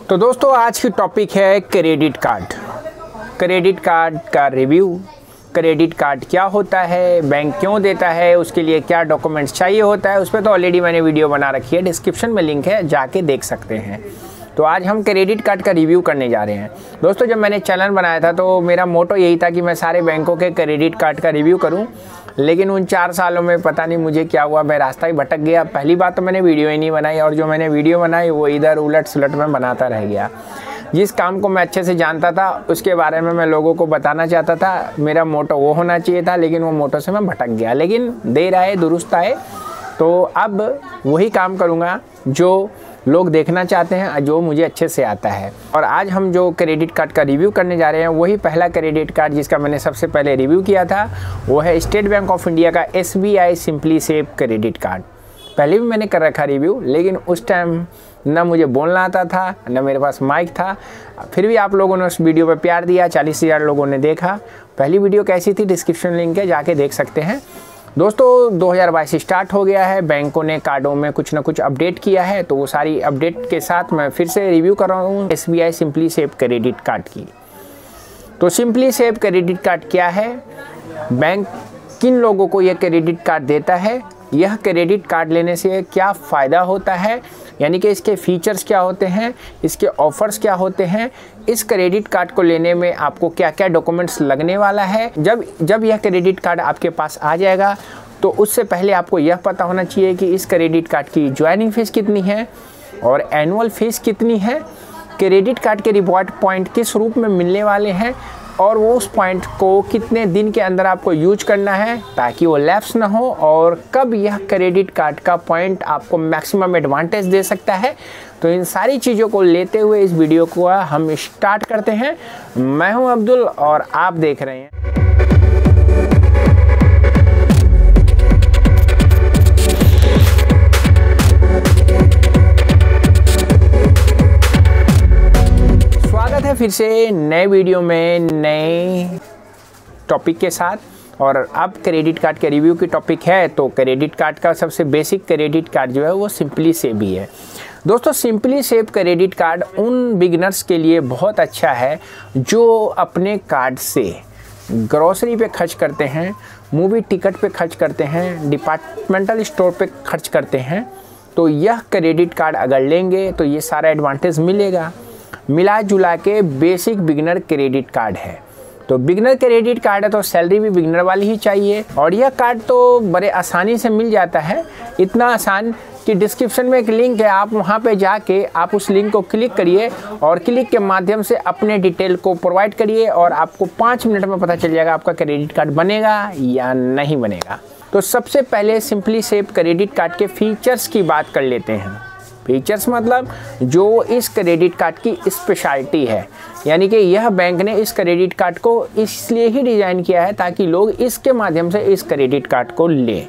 तो दोस्तों आज की टॉपिक है क्रेडिट कार्ड। क्रेडिट कार्ड का रिव्यू, क्रेडिट कार्ड क्या होता है, बैंक क्यों देता है, उसके लिए क्या डॉक्यूमेंट्स चाहिए होता है, उस पर तो ऑलरेडी मैंने वीडियो बना रखी है, डिस्क्रिप्शन में लिंक है, जाके देख सकते हैं। तो आज हम क्रेडिट कार्ड का रिव्यू करने जा रहे हैं। दोस्तों जब मैंने चैनल बनाया था तो मेरा मोटो यही था कि मैं सारे बैंकों के क्रेडिट कार्ड का रिव्यू करूं, लेकिन उन 4 सालों में पता नहीं मुझे क्या हुआ, मैं रास्ता ही भटक गया। पहली बात तो मैंने वीडियो ही नहीं बनाई, और जो मैंने वीडियो बनाई वो इधर उलट सुलट में बनाता रह गया। जिस काम को मैं अच्छे से जानता था उसके बारे में मैं लोगों को बताना चाहता था, मेरा मोटो वो होना चाहिए था, लेकिन वो मोटो से मैं भटक गया। लेकिन देर आए दुरुस्त आए, तो अब वही काम करूँगा जो लोग देखना चाहते हैं, जो मुझे अच्छे से आता है। और आज हम जो क्रेडिट कार्ड का रिव्यू करने जा रहे हैं वही पहला क्रेडिट कार्ड जिसका मैंने सबसे पहले रिव्यू किया था, वो है स्टेट बैंक ऑफ इंडिया का SBI simply save credit card. पहले भी मैंने कर रखा रिव्यू, लेकिन उस टाइम ना मुझे बोलना आता था, ना मेरे पास माइक था। फिर भी आप लोगों ने उस वीडियो पर प्यार दिया, 40,000 लोगों ने देखा। पहली वीडियो कैसी थी डिस्क्रिप्शन लिंक है, जाके देख सकते हैं। दोस्तों 2022 स्टार्ट हो गया है, बैंकों ने कार्डों में कुछ ना कुछ अपडेट किया है, तो वो सारी अपडेट के साथ मैं फिर से रिव्यू कर रहा हूँ SBI simply save credit card की। तो सिंपली सेव क्रेडिट कार्ड क्या है, बैंक किन लोगों को यह क्रेडिट कार्ड देता है, यह क्रेडिट कार्ड लेने से क्या फ़ायदा होता है, यानी कि इसके फीचर्स क्या होते हैं, इसके ऑफ़र्स क्या होते हैं, इस क्रेडिट कार्ड को लेने में आपको क्या क्या डॉक्यूमेंट्स लगने वाला है। जब यह क्रेडिट कार्ड आपके पास आ जाएगा तो उससे पहले आपको यह पता होना चाहिए कि इस क्रेडिट कार्ड की ज्वाइनिंग फ़ीस कितनी है और एनुअल फ़ीस कितनी है, क्रेडिट कार्ड के रिवॉर्ड पॉइंट किस रूप में मिलने वाले हैं, और वो उस पॉइंट को कितने दिन के अंदर आपको यूज करना है ताकि वो लैप्स ना हो, और कब यह क्रेडिट कार्ड का पॉइंट आपको मैक्सिमम एडवांटेज दे सकता है। तो इन सारी चीज़ों को लेते हुए इस वीडियो को हम स्टार्ट करते हैं। मैं हूं अब्दुल और आप देख रहे हैं फिर से नए वीडियो में नए टॉपिक के साथ। और अब क्रेडिट कार्ड के रिव्यू की टॉपिक है, तो क्रेडिट कार्ड का सबसे बेसिक क्रेडिट कार्ड जो है वो सिंपली सेव ही है। दोस्तों सिंपली सेव क्रेडिट कार्ड उन बिगिनर्स के लिए बहुत अच्छा है जो अपने कार्ड से ग्रोसरी पे खर्च करते हैं, मूवी टिकट पे खर्च करते हैं, डिपार्टमेंटल स्टोर पे खर्च करते हैं। तो यह क्रेडिट कार्ड अगर लेंगे तो ये सारा एडवांटेज मिलेगा। मिला जुला के बेसिक बिगिनर क्रेडिट कार्ड है। तो बिगिनर क्रेडिट कार्ड है तो सैलरी भी बिगिनर वाली ही चाहिए, और यह कार्ड तो बड़े आसानी से मिल जाता है। इतना आसान कि डिस्क्रिप्शन में एक लिंक है, आप वहां पे जाके आप उस लिंक को क्लिक करिए और क्लिक के माध्यम से अपने डिटेल को प्रोवाइड करिए, और आपको 5 मिनट में पता चल जाएगा आपका क्रेडिट कार्ड बनेगा या नहीं बनेगा। तो सबसे पहले सिंपली सेव क्रेडिट कार्ड के फीचर्स की बात कर लेते हैं। फीचर्स मतलब जो इस क्रेडिट कार्ड की स्पेशलिटी है, यानी कि यह बैंक ने इस क्रेडिट कार्ड को इसलिए ही डिज़ाइन किया है ताकि लोग इसके माध्यम से इस क्रेडिट कार्ड को लें।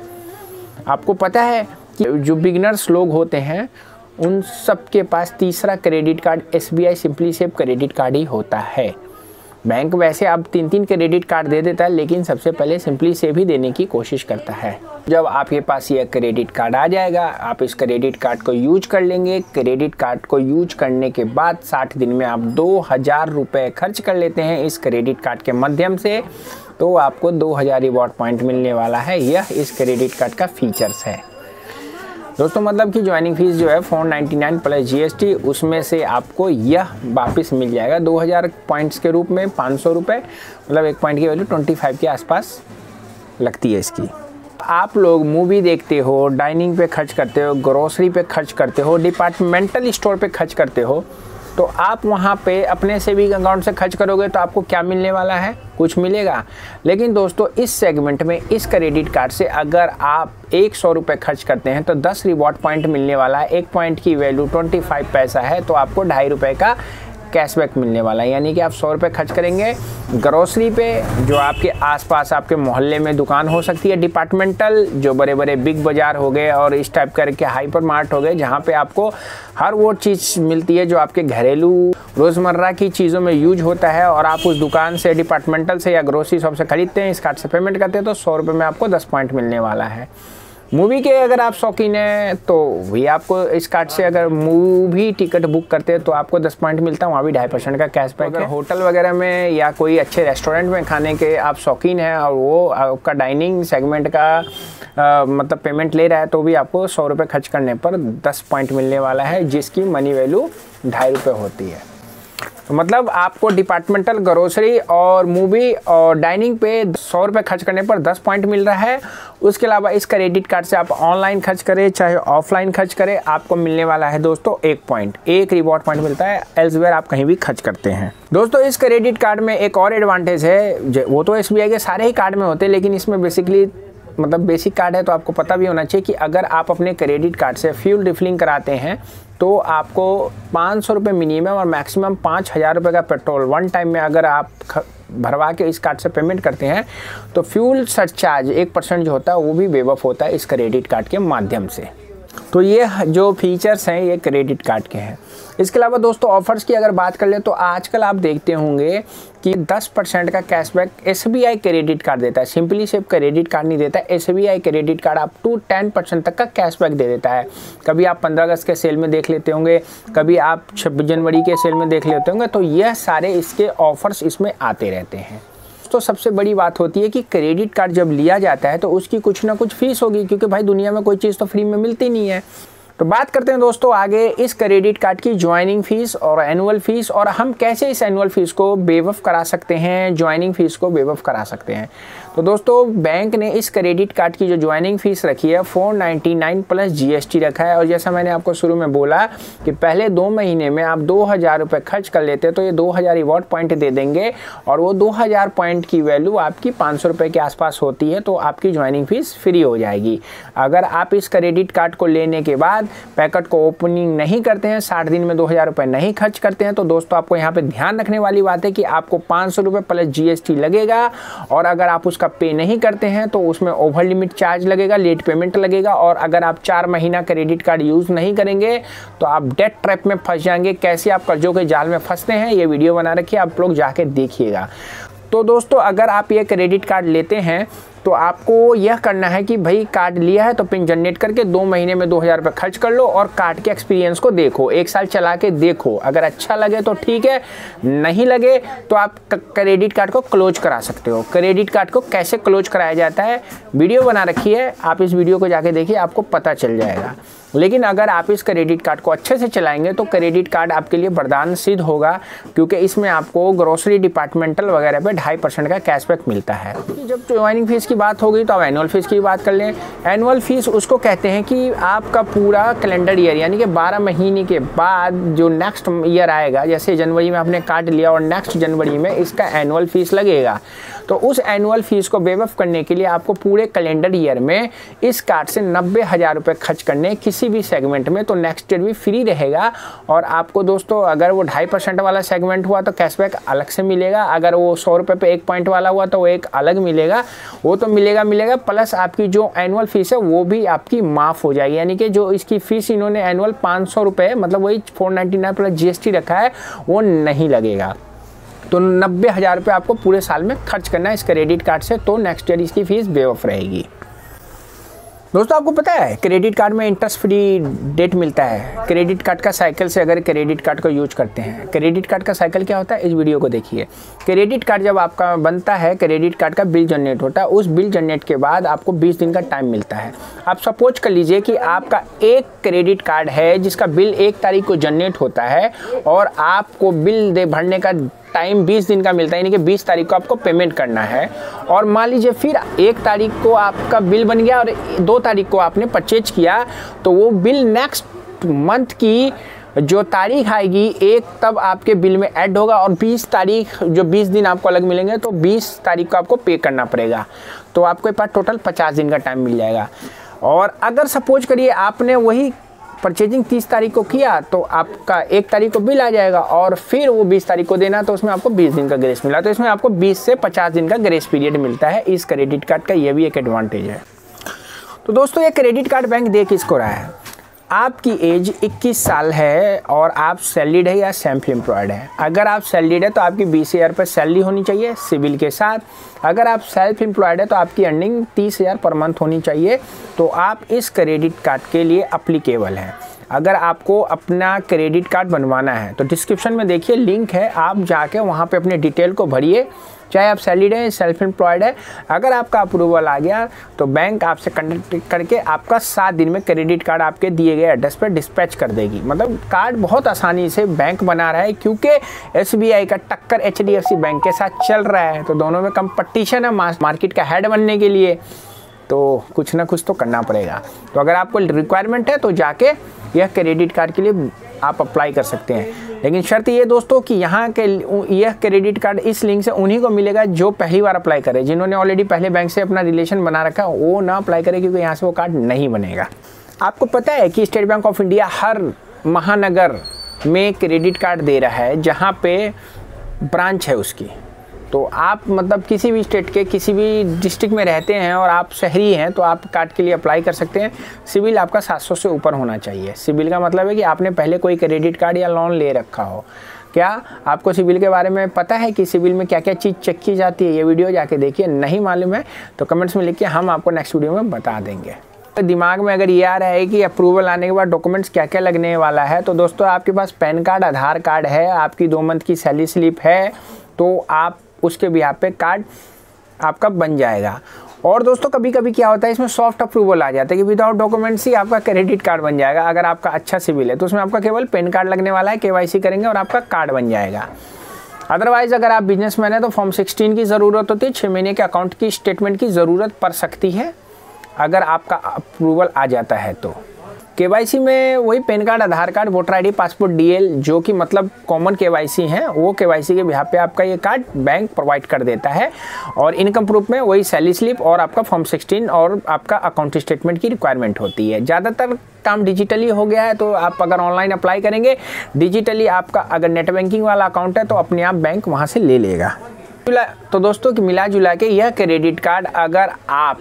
आपको पता है कि जो बिगिनर्स लोग होते हैं उन सब के पास तीसरा credit card SBI simply save credit card ही होता है। बैंक वैसे अब 3-3 क्रेडिट कार्ड दे देता है, लेकिन सबसे पहले सिंपली सेव ही देने की कोशिश करता है। जब आपके पास यह क्रेडिट कार्ड आ जाएगा, आप इस क्रेडिट कार्ड को यूज कर लेंगे। क्रेडिट कार्ड को यूज करने के बाद 60 दिन में आप 2,000 रुपये खर्च कर लेते हैं इस क्रेडिट कार्ड के माध्यम से, तो आपको 2,000 रिवॉर्ड पॉइंट मिलने वाला है। यह इस क्रेडिट कार्ड का फीचर्स है दोस्तों। मतलब कि ज्वाइनिंग फीस जो है 499 प्लस GST, उसमें से आपको यह वापस मिल जाएगा 2,000 पॉइंट्स के रूप में 500 रुपये, मतलब एक पॉइंट की वैल्यू 25 के आसपास लगती है इसकी। आप लोग मूवी देखते हो, डाइनिंग पे खर्च करते हो, ग्रोसरी पे खर्च करते हो, डिपार्टमेंटल स्टोर पे खर्च करते हो, तो आप वहाँ पे अपने सेविंग अकाउंट से खर्च करोगे तो आपको क्या मिलने वाला है, कुछ मिलेगा। लेकिन दोस्तों इस सेगमेंट में इस क्रेडिट कार्ड से अगर आप 100 रुपये खर्च करते हैं तो 10 रिवॉर्ड पॉइंट मिलने वाला है। एक पॉइंट की वैल्यू 25 पैसा है, तो आपको 2.5 रुपये का कैशबैक मिलने वाला है। यानी कि आप 100 रुपये खर्च करेंगे ग्रोसरी पे, जो आपके आसपास आपके मोहल्ले में दुकान हो सकती है, डिपार्टमेंटल जो बड़े बड़े बिग बाज़ार हो गए और इस टाइप करके हाइपर मार्ट हो गए, जहाँ पे आपको हर वो चीज़ मिलती है जो आपके घरेलू रोज़मर्रा की चीज़ों में यूज होता है, और आप उस दुकान से, डिपार्टमेंटल से या ग्रोसरी शॉप से खरीदते हैं, इस कार्ड से पेमेंट करते हैं, तो 100 रुपये में आपको 10 पॉइंट मिलने वाला है। मूवी के अगर आप शौकीन हैं तो भी आपको इस कार्ड से अगर मूवी टिकट बुक करते हैं तो आपको 10 पॉइंट मिलता है, वहाँ भी 2.5% का कैशबैक है। होटल वगैरह में या कोई अच्छे रेस्टोरेंट में खाने के आप शौकीन हैं और वो आपका डाइनिंग सेगमेंट का मतलब पेमेंट ले रहा है तो भी आपको 100 रुपये खर्च करने पर 10 पॉइंट मिलने वाला है, जिसकी मनी वैल्यू 2.5 रुपये होती है। तो मतलब आपको डिपार्टमेंटल ग्रोसरी और मूवी और डाइनिंग पे 100 रुपये खर्च करने पर 10 पॉइंट मिल रहा है। उसके अलावा इस क्रेडिट कार्ड से आप ऑनलाइन खर्च करें चाहे ऑफलाइन खर्च करें, आपको मिलने वाला है दोस्तों 1 पॉइंट, 1 रिवॉर्ड पॉइंट मिलता है एल्सवेयर आप कहीं भी खर्च करते हैं। दोस्तों इस क्रेडिट कार्ड में एक और एडवांटेज है, वो तो SBI के सारे ही कार्ड में होते हैं, लेकिन इसमें बेसिकली मतलब बेसिक कार्ड है तो आपको पता भी होना चाहिए कि अगर आप अपने क्रेडिट कार्ड से फ्यूल रिफिलिंग कराते हैं तो आपको 500 रुपये मिनिमम और मैक्सिमम 5,000 रुपये का पेट्रोल वन टाइम में अगर आप भरवा के इस कार्ड से पेमेंट करते हैं तो फ्यूल सरचार्ज 1% जो होता है वो भी वेव ऑफ होता है इस क्रेडिट कार्ड के माध्यम से। तो ये जो फीचर्स हैं ये क्रेडिट कार्ड के हैं। इसके अलावा दोस्तों ऑफर्स की अगर बात कर ले तो आजकल आप देखते होंगे कि 10% का कैशबैक SBI क्रेडिट कार्ड देता है। सिंपली सिर्फ क्रेडिट कार्ड नहीं देता है, SBI क्रेडिट कार्ड आप टू 10% तक का कैशबैक दे देता है। कभी आप 15 अगस्त के सेल में देख लेते होंगे, कभी आप 26 जनवरी के सेल में देख लेते होंगे, तो यह सारे इसके ऑफर्स इसमें आते रहते हैं। तो सबसे बड़ी बात होती है कि क्रेडिट कार्ड जब लिया जाता है तो उसकी कुछ ना कुछ फीस होगी, क्योंकि भाई दुनिया में कोई चीज़ तो फ्री में मिलती नहीं है। तो बात करते हैं दोस्तों आगे इस क्रेडिट कार्ड की ज्वाइनिंग फीस और एनुअल फीस, और हम कैसे इस एनुअल फीस को वेव ऑफ करा सकते हैं, ज्वाइनिंग फीस को वेव ऑफ करा सकते हैं। तो दोस्तों बैंक ने इस क्रेडिट कार्ड की जो ज्वाइनिंग फीस रखी है 499 प्लस GST रखा है। और जैसा मैंने आपको शुरू में बोला कि पहले 2 महीने में आप 2,000 रुपये खर्च कर लेते हैं तो ये 2,000 रिवॉर्ड पॉइंट दे देंगे, और वो 2,000 पॉइंट की वैल्यू आपकी 500 रुपये के आसपास होती है, तो आपकी ज्वाइनिंग फीस फ्री हो जाएगी। अगर आप इस क्रेडिट कार्ड को लेने के बाद पैकेट को ओपनिंग नहीं करते हैं, 60 दिन में 2,000 रुपये नहीं खर्च करते हैं, तो दोस्तों आपको यहाँ पे ध्यान रखने वाली बात है कि आपको 500 रुपये प्लस GST लगेगा, और अगर आप उसका पे नहीं करते हैं तो उसमें ओवर लिमिट चार्ज लगेगा, लेट पेमेंट लगेगा, और अगर आप 4 महीना क्रेडिट कार्ड यूज़ नहीं करेंगे तो आप डेट ट्रैप में फंस जाएंगे। कैसे आप कर्जों के जाल में फंसते हैं ये वीडियो बना रखी है, आप लोग जाके देखिएगा। तो दोस्तों अगर आप ये क्रेडिट कार्ड लेते हैं तो आपको यह करना है कि भाई कार्ड लिया है तो पिन जनरेट करके 2 महीने में 2,000 रुपये खर्च कर लो और कार्ड के एक्सपीरियंस को देखो, 1 साल चला के देखो। अगर अच्छा लगे तो ठीक है, नहीं लगे तो आप क्रेडिट कार्ड को क्लोज करा सकते हो। क्रेडिट कार्ड को कैसे क्लोज कराया जाता है वीडियो बना रखी है, आप इस वीडियो को जाके देखिए, आपको पता चल जाएगा। लेकिन अगर आप इस क्रेडिट कार्ड को अच्छे से चलाएंगे तो क्रेडिट कार्ड आपके लिए वरदान सिद्ध होगा, क्योंकि इसमें आपको ग्रोसरी डिपार्टमेंटल वगैरह पे 2.5% का कैशबैक मिलता है। जब ज्वाइनिंग फीस की बात होगी तो अब एनुअल फीस की बात कर लें। एनुअल फीस उसको कहते हैं कि आपका पूरा कैलेंडर ईयर यानी कि 12 महीने के बाद जो नेक्स्ट ईयर आएगा, जैसे जनवरी में आपने कार्ड लिया और नेक्स्ट जनवरी में इसका एनुअल फीस लगेगा, तो उस एनुअल फीस को वेव ऑफ करने के लिए आपको पूरे कैलेंडर ईयर में इस कार्ड से 90,000 रुपये खर्च करने किसी भी सेगमेंट में, तो नेक्स्ट ईयर भी फ्री रहेगा। और आपको दोस्तों अगर वो 2.5% वाला सेगमेंट हुआ तो कैशबैक अलग से मिलेगा, अगर वो 100 रुपये पे 1 पॉइंट वाला हुआ तो वो एक अलग मिलेगा, वो तो मिलेगा प्लस आपकी जो एनुअल फीस है वो भी आपकी माफ़ हो जाएगी। यानी कि जो इसकी फ़ीस इन्होंने एनुअल 500 रुपये मतलब वही 499 प्लस GST रखा है वो नहीं लगेगा। तो 90,000 रुपये आपको पूरे साल में खर्च करना है इस क्रेडिट कार्ड से, तो नेक्स्ट ईयर इसकी फ़ीस वेव ऑफ रहेगी। दोस्तों आपको पता है क्रेडिट कार्ड में इंटरेस्ट फ्री डेट मिलता है क्रेडिट कार्ड का साइकिल से, अगर क्रेडिट कार्ड को यूज करते हैं। क्रेडिट कार्ड का साइकिल क्या होता है इस वीडियो को देखिए। क्रेडिट कार्ड जब आपका बनता है, क्रेडिट कार्ड का बिल जनरेट होता है, उस बिल जनरेट के बाद आपको 20 दिन का टाइम मिलता है। आप सपोज कर लीजिए कि आपका एक क्रेडिट कार्ड है जिसका बिल 1 तारीख को जनरेट होता है और आपको बिल भरने का टाइम 20 दिन का मिलता है, यानी कि 20 तारीख को आपको पेमेंट करना है। और मान लीजिए फिर 1 तारीख को आपका बिल बन गया और 2 तारीख को आपने परचेज किया, तो वो बिल नेक्स्ट मंथ की जो तारीख आएगी 1 तब आपके बिल में ऐड होगा, और 20 तारीख जो 20 दिन आपको अलग मिलेंगे तो 20 तारीख को आपको पे करना पड़ेगा। तो आपके पास टोटल 50 दिन का टाइम मिल जाएगा। और अगर सपोज करिए आपने वही परचेजिंग 30 तारीख को किया तो आपका 1 तारीख को बिल आ जाएगा और फिर वो 20 तारीख को देना, तो उसमें आपको 20 दिन का ग्रेस मिला। तो इसमें आपको 20 से 50 दिन का ग्रेस पीरियड मिलता है इस क्रेडिट कार्ड का, ये भी एक एडवांटेज है। तो दोस्तों ये क्रेडिट कार्ड बैंक दे किसको रहा है? आपकी एज 21 साल है और आप सैलरीड है या सेल्फ एम्प्लॉयड है। अगर आप सैलरीड है तो आपकी 20,000 पर सैलरी होनी चाहिए सिविल के साथ। अगर आप सेल्फ एम्प्लॉयड है तो आपकी अर्निंग 30,000 पर मंथ होनी चाहिए। तो आप इस क्रेडिट कार्ड के लिए अप्लीकेबल हैं। अगर आपको अपना क्रेडिट कार्ड बनवाना है तो डिस्क्रिप्शन में देखिए लिंक है, आप जाके वहाँ पे अपने डिटेल को भरिए, चाहे आप सैलरीड है सेल्फ एम्प्लॉयड है। अगर आपका अप्रूवल आ गया तो बैंक आपसे कनेक्ट करके आपका 7 दिन में क्रेडिट कार्ड आपके दिए गए एड्रेस पर डिस्पैच कर देगी। मतलब कार्ड बहुत आसानी से बैंक बना रहा है, क्योंकि SBI का टक्कर HDFC बैंक के साथ चल रहा है, तो दोनों में कंपटीशन है मार्केट का हेड बनने के लिए, तो कुछ ना कुछ तो करना पड़ेगा। तो अगर आपको रिक्वायरमेंट है तो जाके यह क्रेडिट कार्ड के लिए आप अप्लाई कर सकते हैं। लेकिन शर्त ये दोस्तों कि यहाँ के यह क्रेडिट कार्ड इस लिंक से उन्हीं को मिलेगा जो पहली बार अप्लाई करे। जिन्होंने ऑलरेडी पहले बैंक से अपना रिलेशन बना रखा है वो ना अप्लाई करे, क्योंकि यहाँ से वो कार्ड नहीं बनेगा। आपको पता है कि स्टेट बैंक ऑफ इंडिया हर महानगर में क्रेडिट कार्ड दे रहा है जहाँ पे ब्रांच है उसकी। तो आप मतलब किसी भी स्टेट के किसी भी डिस्ट्रिक्ट में रहते हैं और आप शहरी हैं तो आप कार्ड के लिए अप्लाई कर सकते हैं। सिबिल आपका 700 से ऊपर होना चाहिए। सिबिल का मतलब है कि आपने पहले कोई क्रेडिट कार्ड या लोन ले रखा हो। क्या आपको सिबिल के बारे में पता है कि सिबिल में क्या क्या चीज़ चेक की जाती है? ये वीडियो जाके देखिए। नहीं मालूम है तो कमेंट्स में लिखिए, हम आपको नेक्स्ट वीडियो में बता देंगे। तो दिमाग में अगर ये आ रहा है कि अप्रूवल आने के बाद डॉक्यूमेंट्स क्या क्या लगने वाला है, तो दोस्तों आपके पास पैन कार्ड, आधार कार्ड है, आपकी 2 मंथ की सैलरी स्लिप है, तो आप उसके बिहाफ पे कार्ड आपका बन जाएगा। और दोस्तों कभी कभी क्या होता है, इसमें सॉफ्ट अप्रूवल आ जाता है कि विदाउट डॉक्यूमेंट्स ही आपका क्रेडिट कार्ड बन जाएगा। अगर आपका अच्छा सिविल है तो उसमें आपका केवल पैन कार्ड लगने वाला है, KYC करेंगे और आपका कार्ड बन जाएगा। अदरवाइज अगर आप बिजनेसमैन है तो फॉर्म 16 की ज़रूरत होती है। 6 महीने के अकाउंट की स्टेटमेंट की ज़रूरत पड़ सकती है अगर आपका अप्रूवल आ जाता है तो। KYC में वही PAN card, Aadhaar card, voter ID, passport, DL जो कि मतलब कॉमन KYC हैं, वो KYC के बिहाफ पे आपका ये कार्ड बैंक प्रोवाइड कर देता है। और इनकम प्रूफ में वही सैलरी स्लिप और आपका फॉर्म 16 और आपका अकाउंट स्टेटमेंट की रिक्वायरमेंट होती है। ज़्यादातर काम डिजिटली हो गया है, तो आप अगर ऑनलाइन अप्लाई करेंगे डिजिटली, आपका अगर नेट बैंकिंग वाला अकाउंट है तो अपने आप बैंक वहाँ से ले लेगा। तो दोस्तों मिला जुला के यह क्रेडिट कार्ड अगर आप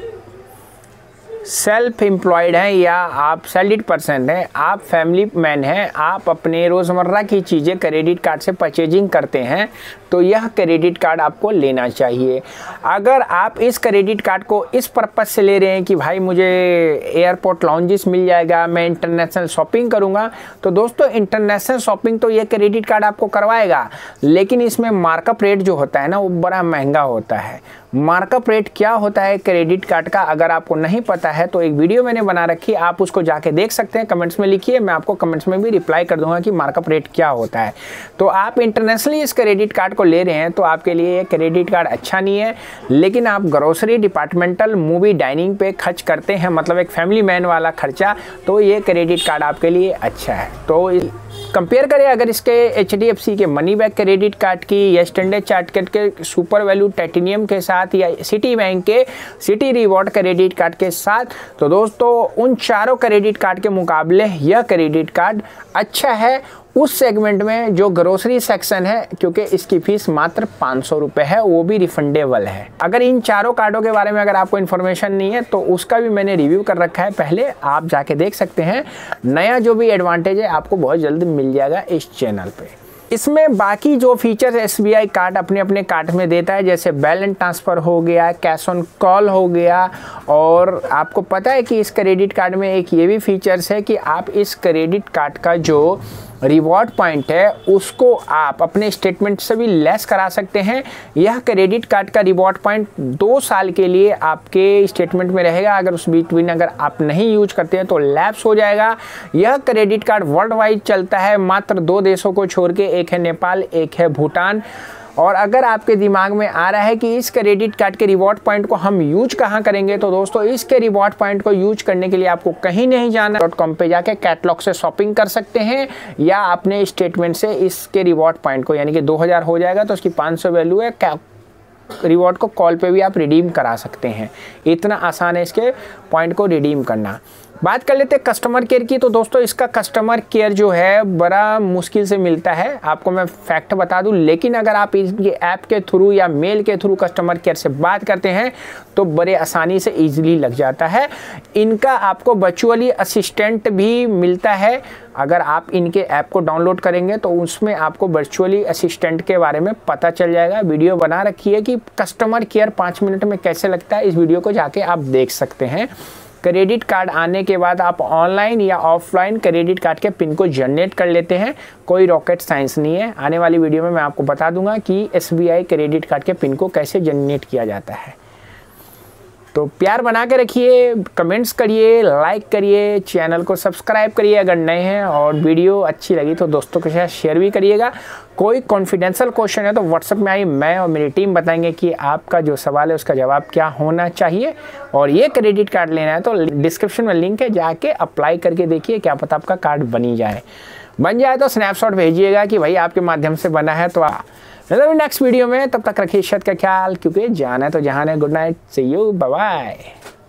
सेल्फ एम्प्लॉयड हैं या आप सैलरीड पर्सन हैं, आप फैमिली मैन हैं, आप अपने रोज़मर्रा की चीज़ें क्रेडिट कार्ड से परचेजिंग करते हैं, तो यह क्रेडिट कार्ड आपको लेना चाहिए। अगर आप इस क्रेडिट कार्ड को इस पर्पज़ से ले रहे हैं कि भाई मुझे एयरपोर्ट लाउंजेस मिल जाएगा, मैं इंटरनेशनल शॉपिंग करूंगा, तो दोस्तों इंटरनेशनल शॉपिंग तो ये क्रेडिट कार्ड आपको करवाएगा, लेकिन इसमें मार्कअप रेट जो होता है ना वो बड़ा महंगा होता है। मार्कअप रेट क्या होता है क्रेडिट कार्ड का, अगर आपको नहीं पता है तो एक वीडियो मैंने बना रखी है, आप उसको जाके देख सकते हैं। कमेंट्स में लिखिए, मैं आपको कमेंट्स में भी रिप्लाई कर दूंगा कि मार्कअप रेट क्या होता है। तो आप इंटरनेशनली इस क्रेडिट कार्ड को ले रहे हैं तो आपके लिए ये क्रेडिट कार्ड अच्छा नहीं है। लेकिन आप ग्रोसरी, डिपार्टमेंटल, मूवी, डाइनिंग पे खर्च करते हैं, मतलब एक फैमिली मैन वाला खर्चा, तो ये क्रेडिट कार्ड आपके लिए अच्छा है। तो कंपेयर करें अगर इसके HDFC के मनी बैक क्रेडिट कार्ड की या स्टैंडर्ड चार्टर्ड के सुपर वैल्यू टाइटेनियम के साथ या सिटी बैंक के सिटी रिवॉर्ड क्रेडिट कार्ड के साथ, तो दोस्तों उन चारों क्रेडिट कार्ड के मुकाबले यह क्रेडिट कार्ड अच्छा है उस सेगमेंट में जो ग्रोसरी सेक्शन है, क्योंकि इसकी फीस मात्र 500 रुपये है, वो भी रिफंडेबल है। अगर इन चारों कार्डों के बारे में अगर आपको इन्फॉर्मेशन नहीं है तो उसका भी मैंने रिव्यू कर रखा है, पहले आप जाके देख सकते हैं। नया जो भी एडवांटेज है आपको बहुत जल्द मिल जाएगा इस चैनल पे। इसमें बाकी जो फीचर्स SBI कार्ड अपने अपने कार्ड में देता है, जैसे बैलेंस ट्रांसफ़र हो गया, कैश ऑन कॉल हो गया, और आपको पता है कि इस क्रेडिट कार्ड में एक ये भी फीचर्स है कि आप इस क्रेडिट कार्ड का जो रिवॉर्ड पॉइंट है उसको आप अपने स्टेटमेंट से भी लेस करा सकते हैं। यह क्रेडिट कार्ड का रिवॉर्ड पॉइंट 2 साल के लिए आपके स्टेटमेंट में रहेगा। अगर उस बिटवीन अगर आप नहीं यूज करते हैं तो लैप्स हो जाएगा। यह क्रेडिट कार्ड वर्ल्ड वाइड चलता है, मात्र 2 देशों को छोड़ के, एक है नेपाल, एक है भूटान। और अगर आपके दिमाग में आ रहा है कि इस क्रेडिट कार्ड के रिवॉर्ड पॉइंट को हम यूज कहाँ करेंगे, तो दोस्तों इसके रिवॉर्ड पॉइंट को यूज करने के लिए आपको कहीं नहीं जाना, .com पे जाके कैटलॉग से शॉपिंग कर सकते हैं, या अपने स्टेटमेंट से इसके रिवॉर्ड पॉइंट को, यानी कि 2000 हो जाएगा तो उसकी 500 वैल्यू है, रिवॉर्ड को कॉल पे भी आप रिडीम करा सकते हैं। इतना आसान है इसके पॉइंट को रिडीम करना। बात कर लेते हैं कस्टमर केयर की। तो दोस्तों इसका कस्टमर केयर जो है बड़ा मुश्किल से मिलता है, आपको मैं फैक्ट बता दूं। लेकिन अगर आप इनके ऐप के थ्रू या मेल के थ्रू कस्टमर केयर से बात करते हैं तो बड़े आसानी से ईजिली लग जाता है। इनका आपको वर्चुअली असिस्टेंट भी मिलता है। अगर आप इनके ऐप को डाउनलोड करेंगे तो उसमें आपको वर्चुअली असिस्टेंट के बारे में पता चल जाएगा। वीडियो बना रखी है कि कस्टमर केयर 5 मिनट में कैसे लगता है, इस वीडियो को जाके आप देख सकते हैं। क्रेडिट कार्ड आने के बाद आप ऑनलाइन या ऑफलाइन क्रेडिट कार्ड के पिन को जनरेट कर लेते हैं। कोई रॉकेट साइंस नहीं है। आने वाली वीडियो में मैं आपको बता दूंगा कि SBI क्रेडिट कार्ड के पिन को कैसे जनरेट किया जाता है। तो प्यार बना के रखिए, कमेंट्स करिए, लाइक करिए, चैनल को सब्सक्राइब करिए अगर नए हैं, और वीडियो अच्छी लगी तो दोस्तों के साथ शेयर भी करिएगा। कोई कॉन्फिडेंशियल क्वेश्चन है तो व्हाट्सएप में आइए, मैं और मेरी टीम बताएंगे कि आपका जो सवाल है उसका जवाब क्या होना चाहिए। और ये क्रेडिट कार्ड लेना है तो डिस्क्रिप्शन में लिंक है, जाके अप्लाई करके देखिए, क्या पता आपका कार्ड बन जाए तो स्नैपशॉट भेजिएगा कि भाई आपके माध्यम से बना है। तो मतलब नेक्स्ट वीडियो में, तब तक रखिए इज्जत का ख्याल, क्योंकि जाना है तो जहान है। Good night, see you, bye bye.